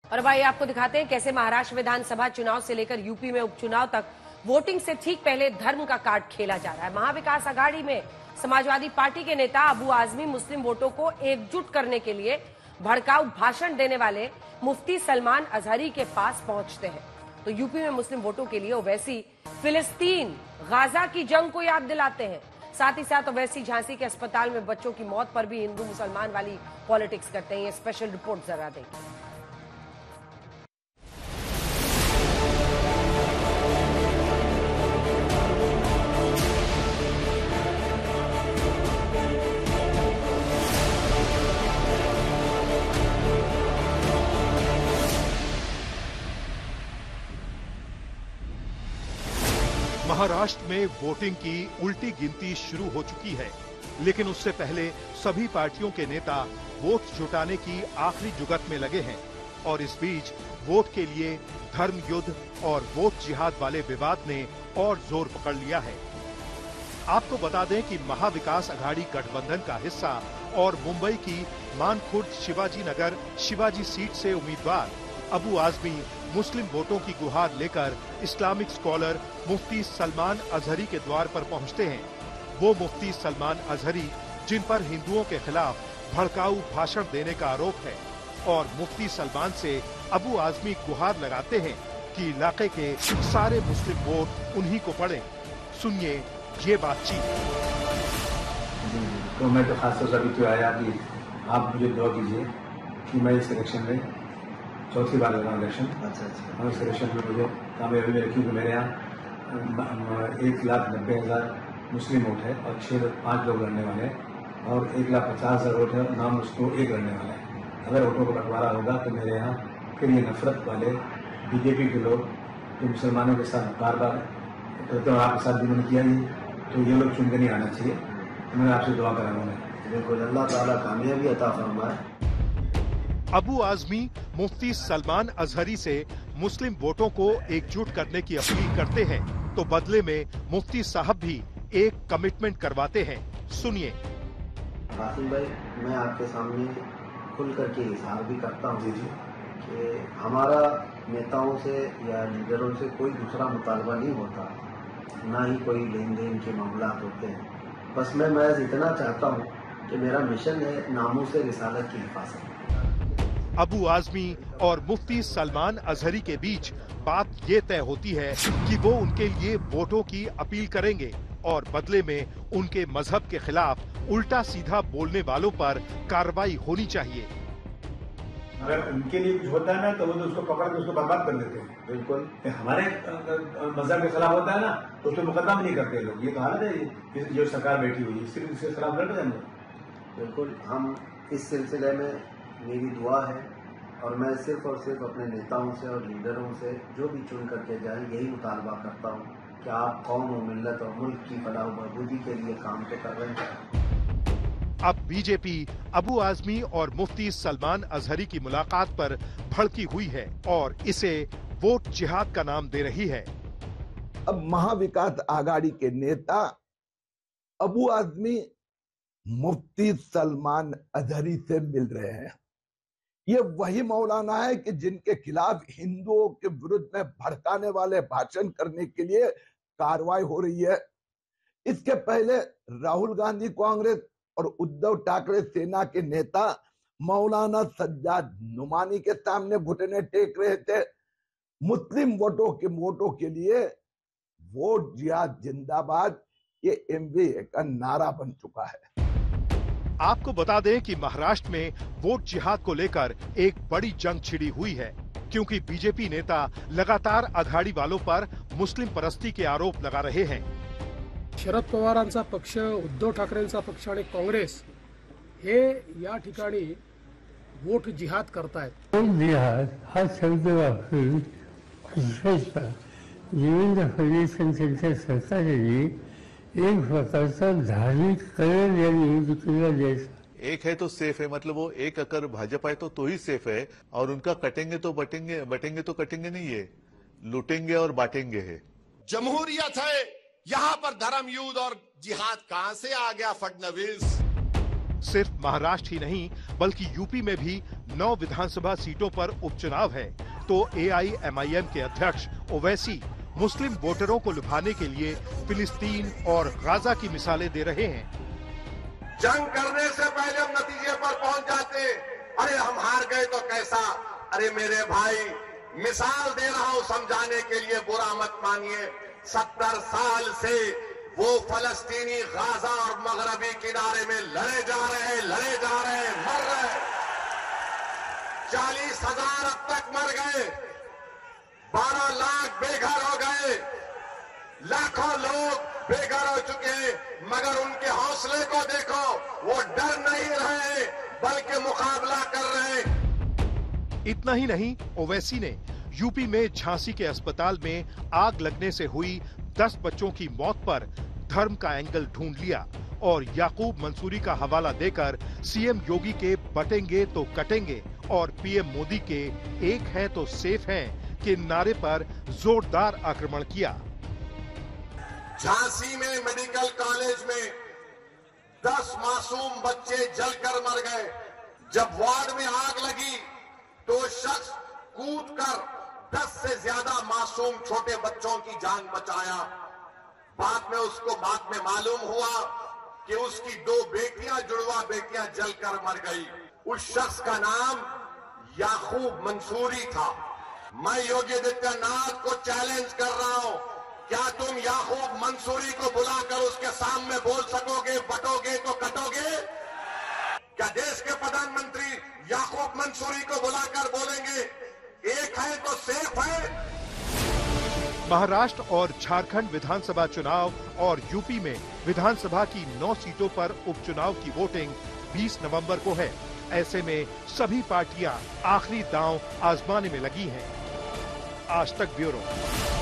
और भाई आपको दिखाते हैं कैसे महाराष्ट्र विधानसभा चुनाव से लेकर यूपी में उपचुनाव तक वोटिंग से ठीक पहले धर्म का कार्ड खेला जा रहा है। महाविकास आघाड़ी में समाजवादी पार्टी के नेता अबू आजमी मुस्लिम वोटों को एकजुट करने के लिए भड़काऊ भाषण देने वाले मुफ्ती सलमान अजहरी के पास पहुंचते हैं तो यूपी में मुस्लिम वोटों के लिए ओवैसी फिलिस्तीन गाजा की जंग को याद दिलाते हैं। साथ ही साथ ओवैसी झांसी के अस्पताल में बच्चों की मौत पर भी हिंदू मुसलमान वाली पॉलिटिक्स करते हैं। ये स्पेशल रिपोर्ट जरा देखिए। महाराष्ट्र में वोटिंग की उल्टी गिनती शुरू हो चुकी है, लेकिन उससे पहले सभी पार्टियों के नेता वोट जुटाने की आखिरी जुगत में लगे हैं और इस बीच वोट के लिए धर्म युद्ध और वोट जिहाद वाले विवाद ने और जोर पकड़ लिया है। आपको बता दें कि महाविकास आघाड़ी गठबंधन का हिस्सा और मुंबई की मानखुर्द शिवाजी नगर शिवाजी सीट से उम्मीदवार अबू आजमी मुस्लिम वोटों की गुहार लेकर इस्लामिक स्कॉलर मुफ्ती सलमान अजहरी के द्वार पर पहुंचते हैं। वो मुफ्ती सलमान अजहरी जिन पर हिंदुओं के खिलाफ भड़काऊ भाषण देने का आरोप है और मुफ्ती सलमान से अबू आजमी गुहार लगाते हैं कि इलाके के सारे मुस्लिम वोट उन्हीं को पड़े। सुनिए ये बातचीत। तो मैं तो खासतौर से अभी तो आया कि आप मुझे दुआ कीजिए कि मैं इस इलेक्शन में चौथी बार लगा इलेक्शन। अच्छा। और इस इलेक्शन में मुझे कामयाबी में रखी कि मेरे यहाँ 1,90,000 मुस्लिम वोट है और 5 लोग लड़ने वाले हैं और 1,50,000 वोट है नाम उसको एक लड़ने वाले हैं। अगर वोटों को बंटवारा होगा तो मेरे यहाँ फिर ये नफरत वाले बीजेपी के लोग जो मुसलमानों के साथ बार बार तो आपके साथ जिन्होंने किया ही तो ये लोग चुन के नहीं आना चाहिए। तो मैं आपसे दुआ कराऊंगा। बिल्कुल, अल्लाह ताला कामयाबी अता फरमाए। अबू आजमी मुफ्ती सलमान अजहरी से मुस्लिम वोटों को एकजुट करने की अपील करते हैं तो बदले में मुफ्ती साहब भी एक कमिटमेंट करवाते हैं। सुनिए। रासिम भाई, मैं आपके सामने खुल करके इजहार भी करता हूँ कि हमारा नेताओं से या लीडरों से कोई दूसरा मुतालबा नहीं होता, ना ही कोई लेन देन के मामला होते हैं। बस मैं महज इतना चाहता हूँ कि मेरा मिशन है नामूस रिसालत की हिफाजत। अबू आजमी और मुफ्ती सलमान अजहरी के बीच बात ये तय होती है कि वो उनके लिए वोटों की अपील करेंगे और बदले में उनके मजहब के खिलाफ उल्टा सीधा बोलने वालों पर कार्रवाई होनी चाहिए। अगर उनके लिए कुछ होता है ना तो वो तो उसको पकड़ के उसको बर्बाद कर देते हैं। बिल्कुल, हमारे मजहब के खिलाफ होता है ना तो उसको मुकदमा नहीं करते लोग। ये तो हालत है जो सरकार बैठी हुई है, सिर्फ इसके खिलाफ लड़ रहे हैं। बिल्कुल, हम इस सिलसिले में मेरी दुआ है और मैं सिर्फ और सिर्फ अपने नेताओं से और लीडरों से जो भी चुन करके जाए यही मुतालबा करता हूँ कि आप कौम और मिल्लत और मुल्क की फलाह व बहबूदी के लिए काम तो कर रहे हैं। अब बीजेपी अबू आजमी और मुफ्ती सलमान अजहरी की मुलाकात पर भड़की हुई है और इसे वोट जिहाद का नाम दे रही है। अब महाविकास आघाड़ी के नेता अबू आजमी मुफ्ती सलमान अजहरी से मिल रहे हैं। ये वही मौलाना है कि जिनके खिलाफ हिंदुओं के विरुद्ध में भड़काने वाले भाषण करने के लिए कार्रवाई हो रही है। इसके पहले राहुल गांधी कांग्रेस और उद्धव ठाकरे सेना के नेता मौलाना सज्जाद नुमानी के सामने घुटने टेक रहे थे। मुस्लिम वोटों के लिए वोट जिहाद जिंदाबाद ये एमवीए का नारा बन चुका है। आपको बता दें कि महाराष्ट्र में वोट जिहाद को लेकर एक बड़ी जंग छिड़ी हुई है क्योंकि बीजेपी नेता लगातार आघाडी वालों पर मुस्लिम परस्ती के आरोप लगा रहे हैं। शरद पवारांचा पक्ष, उद्धव ठाकरेंचा पक्ष आणि काँग्रेस हे या ठिकाणी वोट जिहाद करतायत। जिहाद हा शब्द वापरून विशेषतः देवेंद्र फडणवीस यांच्या सरकारने एक प्रकारचा धार्मिक कलर या निवडणुकीला द्यायचा। एक है तो सेफ है, मतलब वो एक अगर भाजपा है तो ही सेफ है और उनका कटेंगे तो बटेंगे तो कटेंगे नहीं है, लूटेंगे और बांटेंगे है। जमहूरियत है, यहाँ पर धर्म युद्ध और जिहाद कहां से आ गया फडणवीस? सिर्फ महाराष्ट्र ही नहीं बल्कि यूपी में भी 9 विधानसभा सीटों पर उपचुनाव है, तो AIMIM के अध्यक्ष ओवैसी मुस्लिम वोटरों को लुभाने के लिए फिलिस्तीन और गाजा की मिसालें दे रहे हैं। जंग करने से पहले हम नतीजे पर पहुंच जाते, अरे हम हार गए तो कैसा। अरे मेरे भाई, मिसाल दे रहा हूं समझाने के लिए, बुरा मत मानिए। 70 साल से वो फलस्तीनी गाजा और मगरबी किनारे में लड़े जा रहे हैं, मर रहे हैं। 40,000 अब तक मर गए, 12 लाख बेघर हो गए, लाखों लोग बेघर हो चुके हैं, मगर उनके हौसले को देखो, वो डर नहीं रहे बल्कि मुकाबला कर रहे हैं। इतना ही नहीं, ओवैसी ने यूपी में झांसी के अस्पताल में आग लगने से हुई 10 बच्चों की मौत पर धर्म का एंगल ढूंढ लिया और याकूब मंसूरी का हवाला देकर सीएम योगी के बटेंगे तो कटेंगे और पीएम मोदी के एक है तो सेफ हैं के नारे पर जोरदार आक्रमण किया। झांसी में मेडिकल कॉलेज में 10 मासूम बच्चे जलकर मर गए। जब वार्ड में आग लगी तो शख्स कूदकर 10 से ज्यादा मासूम छोटे बच्चों की जान बचाया। बाद में मालूम हुआ कि उसकी 2 बेटियां, जुड़वा बेटियां जलकर मर गई। उस शख्स का नाम याकूब मंसूरी था। मैं योगी आदित्यनाथ को चैलेंज कर रहा हूं, क्या तुम याकूब मंसूरी को बुलाकर उसके सामने बोल सकोगे, बटोगे तो कटोगे? क्या देश के प्रधानमंत्री याकूब मंसूरी को बुलाकर बोलेंगे एक है तो सेफ है? महाराष्ट्र और झारखंड विधानसभा चुनाव और यूपी में विधानसभा की 9 सीटों पर उपचुनाव की वोटिंग 20 नवंबर को है। ऐसे में सभी पार्टियां आखिरी दांव आजमाने में लगी हैं। आज तक ब्यूरो।